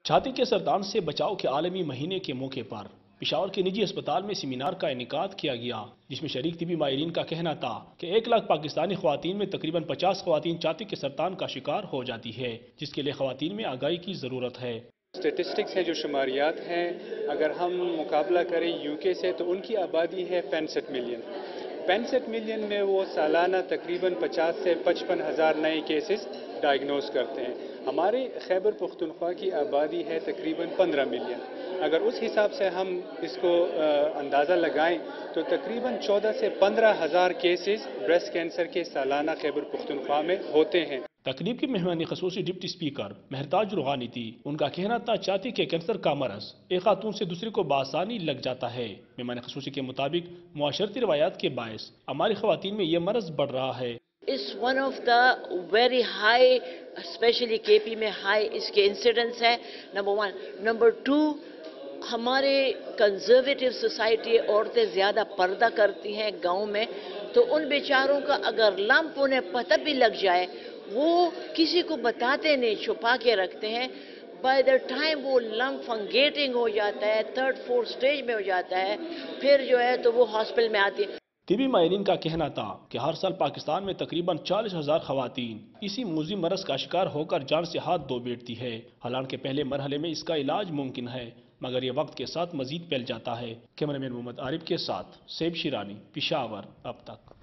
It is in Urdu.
چھاتی کے سرطان سے بچاؤ کے عالمی مہینے کے موقع پر پشاور کے نجی اسپتال میں سیمینار کا انعقاد کیا گیا، جس میں شریک طبی ماہرین کا کہنا تھا کہ 1 لاکھ پاکستانی خواتین میں تقریباً 50 خواتین چھاتی کے سرطان کا شکار ہو جاتی ہے، جس کے لیے خواتین میں آگاہی کی ضرورت ہے۔ اسٹیٹسٹکس ہیں، جو شماریات ہیں، اگر ہم مقابلہ کریں یو کے سے تو ان کی آبادی ہے 65 ملین۔ 65 ملین میں وہ سالانہ تقریباً 50 سے 55 ہزار نئے کیسز ڈائگنوز کرتے ہیں۔ ہمارے خیبر پختونخوا کی آبادی ہے تقریباً 15 ملین۔ اگر اس حساب سے ہم اس کو اندازہ لگائیں تو تقریباً 14 سے 15 ہزار کیسز بریسٹ کینسر کے سالانہ خیبر پختونخوا میں ہوتے ہیں۔ تقریب کی مہمانی خصوصی ڈپٹی اسپیکر مہرتاج روحانی تھی۔ ان کا کہنا تھا چھاتی کے کینسر کا مرض ایک خاتون سے دوسرے کو بآسانی لگ جاتا ہے۔ مہمان خصوصی کے مطابق معاشرتی روایات کے باعث ہماری خواتین میں یہ مرض بڑھ رہا ہے۔ It's one of the very high, especially KP میں high اس کے انسیڈنس ہے، نمبر 1۔ نمبر 2، ہمارے کنزرویٹو سوسائٹی عورتیں زیادہ پردہ کرتی ہیں گاؤں میں، تو ان بیچاروں کا اگر لمپ انہیں پتہ بھی لگ جائے وہ کسی کو بتاتے نہیں، چھپا کے رکھتے ہیں۔ بائی دا ٹائم وہ لمپ فنگیٹنگ ہو جاتا ہے، 3rd 4th سٹیج میں ہو جاتا ہے، پھر جو ہے تو وہ ہاسپٹل میں آتی ہے۔ طبی ماہرین کا کہنا تھا کہ ہر سال پاکستان میں تقریباً 40,000 خواتین اسی موذی مرض کا شکار ہو کر جان سے ہاتھ دھو بیٹھتی ہے۔ حالانکہ پہلے مرحلے میں اس کا علاج ممکن ہے، مگر یہ وقت کے ساتھ مزید پھیل جاتا ہے۔ کیمرہ مین محمد عارف کے ساتھ سیب شیرانی، پشاور اب تک۔